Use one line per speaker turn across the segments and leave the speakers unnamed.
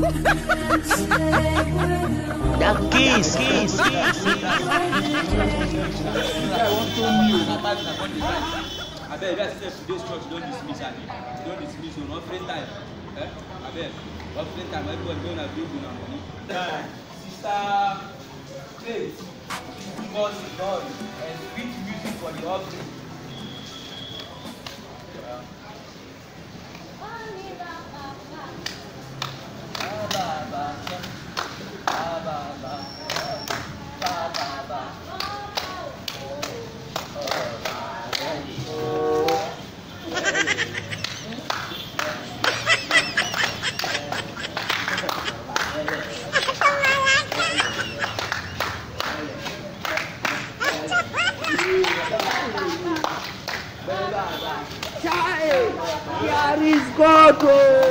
The kiss.
I want to know. I bet that's today's church. Don't dismiss Abby. Don't dismiss you. Not free time. I bet. Not free time. Everybody gonna bring you money. Sister, please. God is God and sweet music for the offering.
Here is God.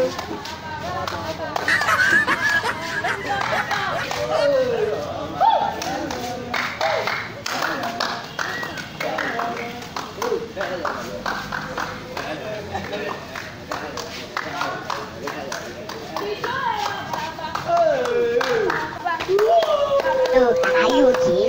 Are you okay?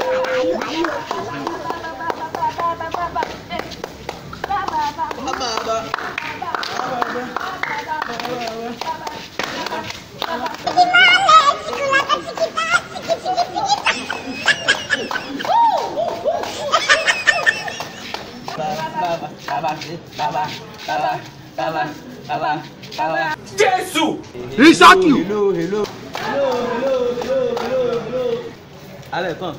Jesus!
He shot you.
Hello. Allez, come.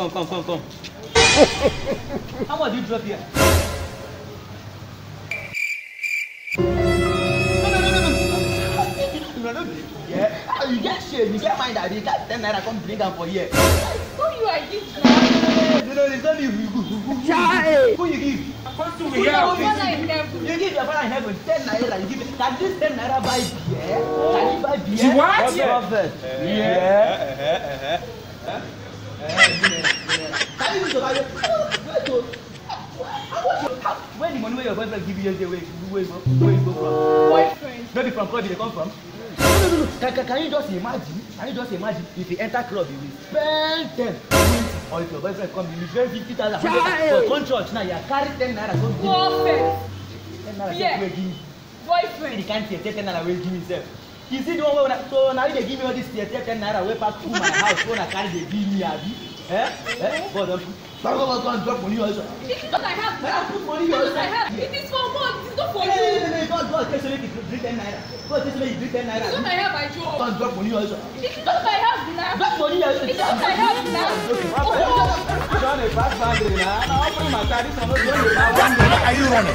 How much you drop here? No. Yeah. You get shit. You get mind that you got 10 naira come bring them for here.
Who you are this now?
It's not me. Who you give?
Who your father in heaven?
You give your father in heaven 10 naira. You give. Can this 10 naira buy beer? Can you buy beer?
What?
Prophet. Yeah. Can you use your Bible? Where the money where your boyfriend give you yesterday? Where you go from?
Boyfriend.
Maybe from club they come from. No. Can you just imagine? If you enter club, you will spend 10. Or if your boyfriend come, you will spend 50,000. For one church now, you carry 10 naira.
Perfect.
10 naira.
Yeah. Boyfriend.
You can't say 10 naira will give himself. You see the one where so now they give me all this 10 naira way back to my house. When I carry the give me abi. But don't drop money also.
This is what I have.
Put money also.
I have. It is for God. It is not for you.
God, tell me you drink 10 naira. God, tell me you drink 10 naira.
This is what I have. I draw.
Don't drop money also.
This is what I have now.
Drop money also.
This is what I have now.
John, a fast boundary now. I'm offering my card.
Are you running?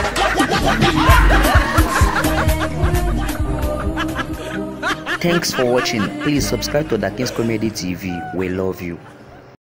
Thanks for watching. Please subscribe to Dakins Comedy TV. We love you.